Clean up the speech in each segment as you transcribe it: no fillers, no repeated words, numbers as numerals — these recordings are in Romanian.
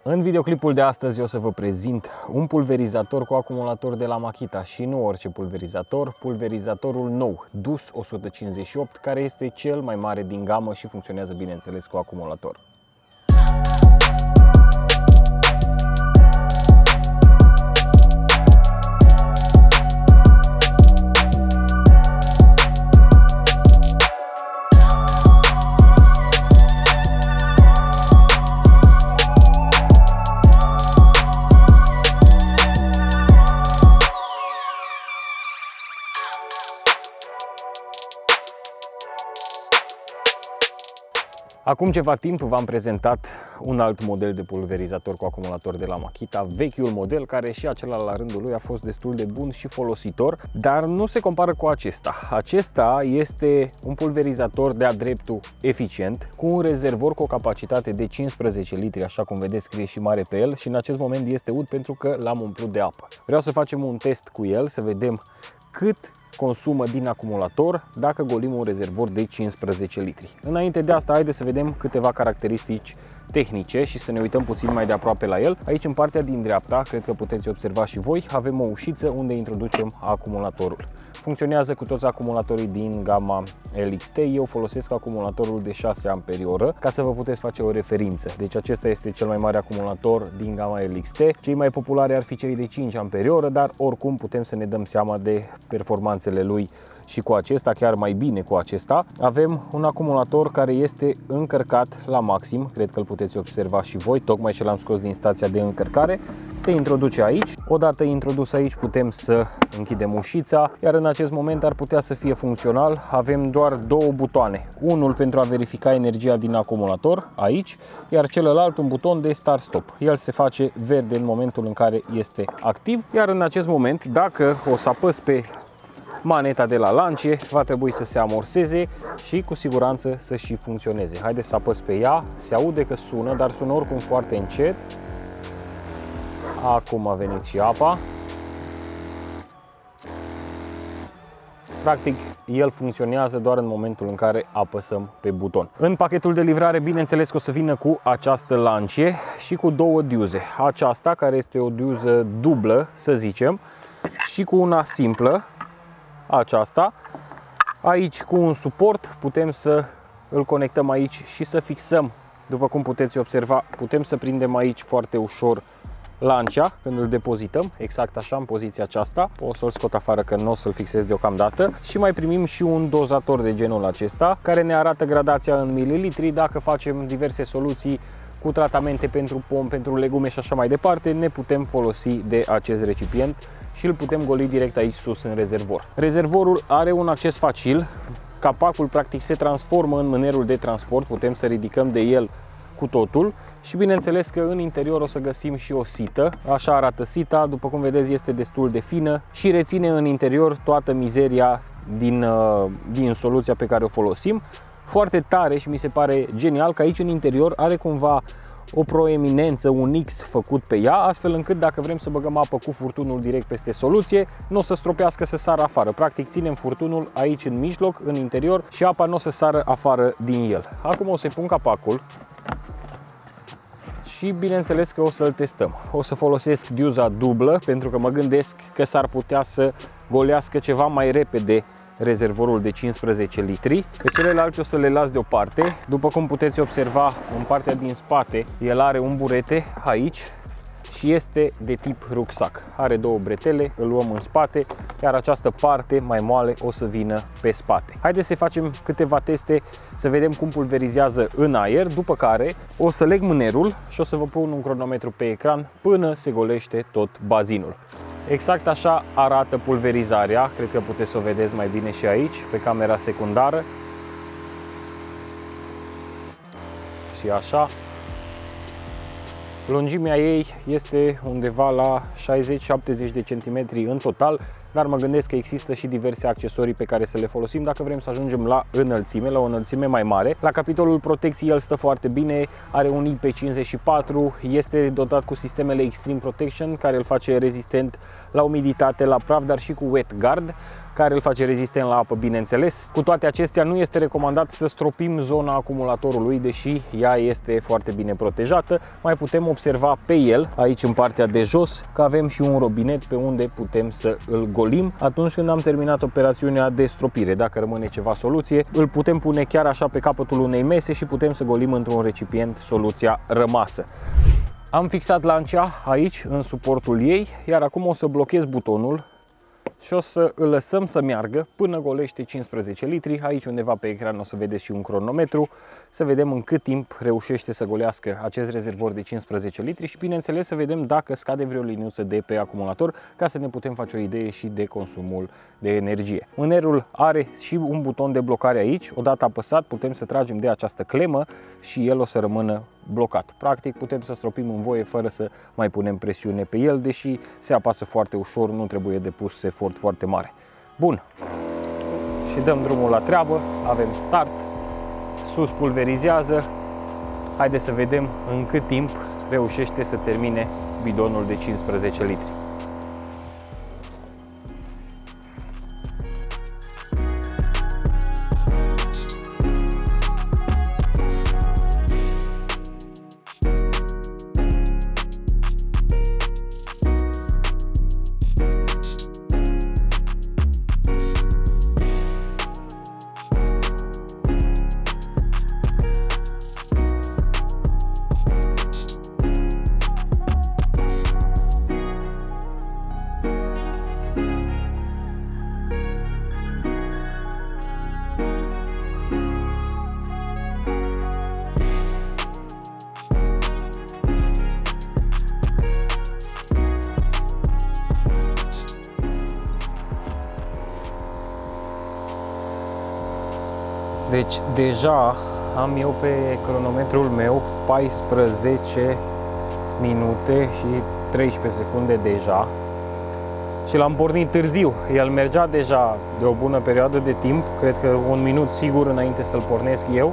În videoclipul de astăzi o să vă prezint un pulverizator cu acumulator de la Makita și nu orice pulverizator, pulverizatorul nou DUS 158, care este cel mai mare din gamă și funcționează bineînțeles cu acumulator. Acum ceva timp v-am prezentat un alt model de pulverizator cu acumulator de la Makita, vechiul model, care și acela la rândul lui a fost destul de bun și folositor, dar nu se compară cu acesta. Acesta este un pulverizator de-a dreptul eficient, cu un rezervor cu o capacitate de 15 litri, așa cum vedeți scrie și mare pe el, și în acest moment este ud pentru că l-am umplut de apă. Vreau să facem un test cu el, să vedem cât consumă din acumulator dacă golim un rezervor de 15 litri. Înainte de asta, haideți să vedem câteva caracteristici tehnice și să ne uităm puțin mai de aproape la el. Aici, în partea din dreapta, cred că puteți observa și voi, avem o ușiță unde introducem acumulatorul. Funcționează cu toți acumulatorii din gama LXT. Eu folosesc acumulatorul de 6 Ah ca să vă puteți face o referință. Deci acesta este cel mai mare acumulator din gama LXT. Cei mai populari ar fi cei de 5 Ah, dar oricum putem să ne dăm seama de performanțele lui și cu acesta, chiar mai bine cu acesta. Avem un acumulator care este încărcat la maxim, cred că îl puteți observa și voi, tocmai ce l-am scos din stația de încărcare. Se introduce aici, odată introdus aici putem să închidem ușița, iar în acest moment ar putea să fie funcțional. Avem doar două butoane, unul pentru a verifica energia din acumulator aici, iar celălalt un buton de start-stop. El se face verde în momentul în care este activ, iar în acest moment, dacă o să apăs pe maneta de la lance, va trebui să se amorseze și cu siguranță să și funcționeze. Haideți să apăs pe ea, se aude că sună, dar sună oricum foarte încet. Acum a venit și apa. Practic, el funcționează doar în momentul în care apăsăm pe buton. În pachetul de livrare, bineînțeles că o să vină cu această lance și cu două diuze. Aceasta, care este o diuză dublă, să zicem, și cu una simplă, aceasta. Aici cu un suport putem să îl conectăm aici și să fixăm. După cum puteți observa, putem să prindem aici foarte ușor lancea când îl depozităm, exact așa, în poziția aceasta. O să-l scot afară că nu o să-l fixez deocamdată. Și mai primim și un dozator de genul acesta, care ne arată gradația în mililitri. Dacă facem diverse soluții cu tratamente pentru pom, pentru legume și așa mai departe, ne putem folosi de acest recipient și îl putem goli direct aici sus în rezervor. Rezervorul are un acces facil, capacul practic se transformă în mânerul de transport, putem să ridicăm de el cu totul și bineînțeles că în interior o să găsim și o sită. Așa arată sita, după cum vedeți este destul de fină și reține în interior toată mizeria din soluția pe care o folosim. Foarte tare și mi se pare genial că aici în interior are cumva o proeminență, un X făcut pe ea, astfel încât dacă vrem să băgăm apă cu furtunul direct peste soluție, nu o să stropească să sară afară. Practic ținem furtunul aici în mijloc, în interior, și apa nu o să sară afară din el. Acum o să-i pun capacul și bineînțeles că o să-l testăm. O să folosesc diuza dublă pentru că mă gândesc că s-ar putea să golească ceva mai repede rezervorul de 15 litri. Pe celelalte o să le las deoparte. După cum puteți observa, în partea din spate el are un burete aici și este de tip rucsac. Are două bretele, îl luăm în spate, iar această parte mai moale o să vină pe spate. Haideți să facem câteva teste să vedem cum pulverizează în aer, după care o să leg mânerul și o să vă pun un cronometru pe ecran până se golește tot bazinul. Exact așa arată pulverizarea, cred că puteți să o vedeți mai bine și aici, pe camera secundară. Și așa. Lungimea ei este undeva la 60-70 de centimetri în total. dar mă gândesc că există și diverse accesorii pe care să le folosim dacă vrem să ajungem la înălțime, la o înălțime mai mare. La capitolul protecții el stă foarte bine, are un IP54, este dotat cu sistemele Extreme Protection care îl face rezistent la umiditate, la praf, dar și cu Wet Guard, care îl face rezistent la apă, bineînțeles. Cu toate acestea, nu este recomandat să stropim zona acumulatorului, deși ea este foarte bine protejată. Mai putem observa pe el, aici în partea de jos, că avem și un robinet pe unde putem să îl golim atunci când am terminat operațiunea de stropire. Dacă rămâne ceva soluție, îl putem pune chiar așa pe capătul unei mese și putem să golim într-un recipient soluția rămasă. Am fixat lancia aici, în suportul ei, iar acum o să blochez butonul și o să îl lăsăm să meargă până golește 15 litri. Aici undeva pe ecran o să vedeți și un cronometru, să vedem în cât timp reușește să golească acest rezervor de 15 litri și bineînțeles să vedem dacă scade vreo liniuță de pe acumulator, ca să ne putem face o idee și de consumul de energie. Mânerul are și un buton de blocare aici, odată apăsat putem să tragem de această clemă și el o să rămână blocat. Practic putem să stropim în voie fără să mai punem presiune pe el, deși se apasă foarte ușor, nu trebuie depus efort foarte mare. Bun, și dăm drumul la treabă, avem start, sus pulverizează, haideți să vedem în cât timp reușește să termine bidonul de 15 litri. Deci deja am eu pe cronometrul meu 14 minute și 13 secunde deja și l-am pornit târziu. El mergea deja de o bună perioadă de timp, cred că un minut sigur înainte să-l pornesc eu.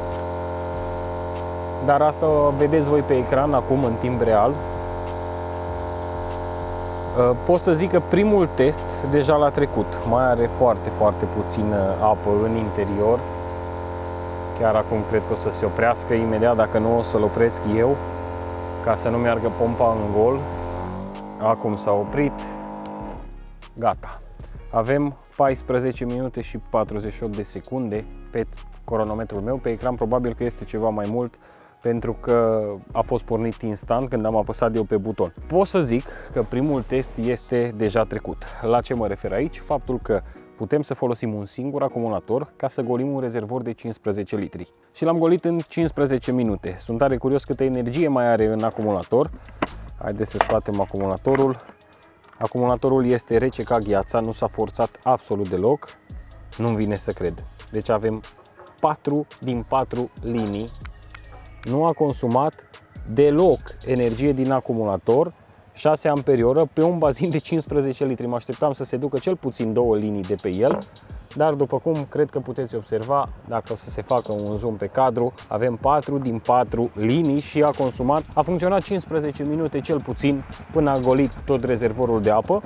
Dar asta vedeți voi pe ecran acum în timp real. Pot să zic că primul test deja l-a trecut. Mai are foarte puțină apă în interior. Chiar acum cred că o să se oprească imediat, dacă nu o să-l opresc eu, ca să nu meargă pompa în gol. Acum s-a oprit. Gata. Avem 14 minute și 48 de secunde pe cronometrul meu. Pe ecran probabil că este ceva mai mult, pentru că a fost pornit instant când am apăsat eu pe buton. Pot să zic că primul test este deja trecut. La ce mă refer aici? Faptul că putem să folosim un singur acumulator ca să golim un rezervor de 15 litri. Și l-am golit în 15 minute. Sunt tare curios câtă energie mai are în acumulator. Haideți să scoatem acumulatorul. Acumulatorul este rece ca gheața, nu s-a forțat absolut deloc. Nu-mi vine să cred. Deci avem 4 din 4 linii. Nu a consumat deloc energie din acumulator, 6 amperioră pe un bazin de 15 litri. Mă așteptam să se ducă cel puțin 2 linii de pe el, dar după cum cred că puteți observa, dacă o să se facă un zoom pe cadru, avem 4 din 4 linii și a consumat, a funcționat 15 minute cel puțin până a golit tot rezervorul de apă.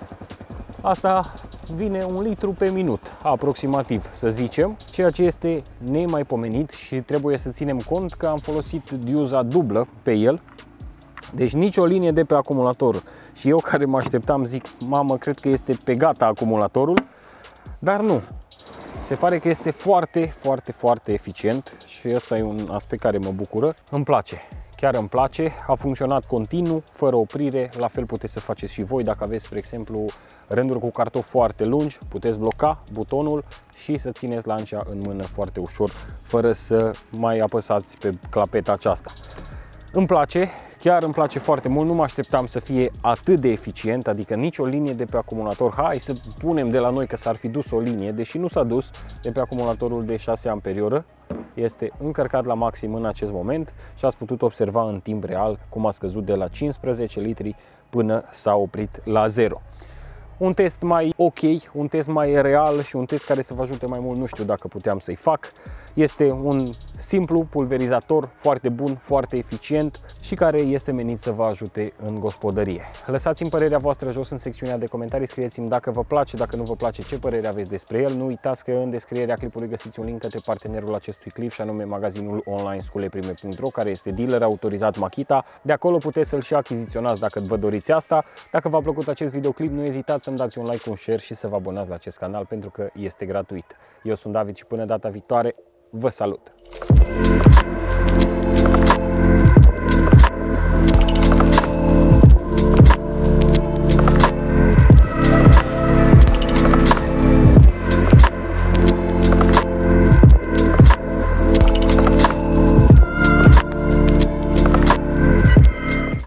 Asta vine 1 litru pe minut, aproximativ, să zicem, ceea ce este nemaipomenit și trebuie să ținem cont că am folosit diuza dublă pe el. Deci nicio linie de pe acumulator. Și eu care mă așteptam, zic, mamă, cred că este pe gata acumulatorul, dar nu. Se pare că este foarte eficient și ăsta e un aspect care mă bucură. Îmi place, chiar îmi place, a funcționat continuu, fără oprire. La fel puteți să faceți și voi dacă aveți, spre exemplu, rânduri cu cartofi foarte lungi, puteți bloca butonul și să țineți lancia în mână foarte ușor, fără să mai apăsați pe clapeta aceasta. Îmi place, chiar îmi place foarte mult, nu mă așteptam să fie atât de eficient, adică nicio linie de pe acumulator. Hai să punem de la noi că s-ar fi dus o linie, deși nu s-a dus de pe acumulatorul de 6 amperioră. Este încărcat la maxim în acest moment și ați putut observa în timp real cum a scăzut de la 15 litri până s-a oprit la 0. un test mai ok, un test mai real și un test care să vă ajute mai mult, nu știu dacă puteam să-i fac. Este un simplu pulverizator foarte bun, foarte eficient și care este menit să vă ajute în gospodărie. Lăsați-mi părerea voastră jos în secțiunea de comentarii, scrieți-mi dacă vă place, dacă nu vă place, ce părere aveți despre el. Nu uitați că în descrierea clipului găsiți un link către partenerul acestui clip și anume magazinul online sculeprime.ro, care este dealer autorizat Makita. De acolo puteți să-l și achiziționați dacă vă doriți asta. Dacă v-a plăcut acest videoclip, nu ezitați să-mi dați un like, un share și să vă abonați la acest canal pentru că este gratuit. Eu sunt David și până data viitoare, vă salut!